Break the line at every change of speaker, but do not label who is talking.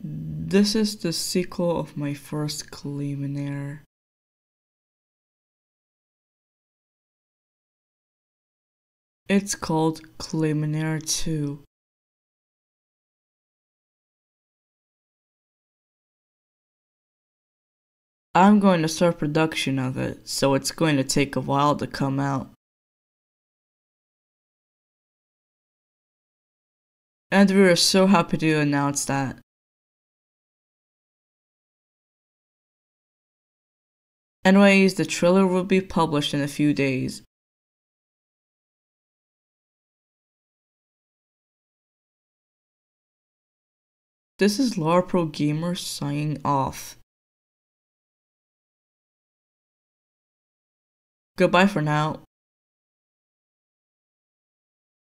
This is the sequel of my first Klaymen. It's called Klaymen 2. I'm going to start production of it, so it's going to take a while to come out. And we are so happy to announce that. Anyways, the trailer will be published in a few days. This is LARPro Gamer signing off. Goodbye for now.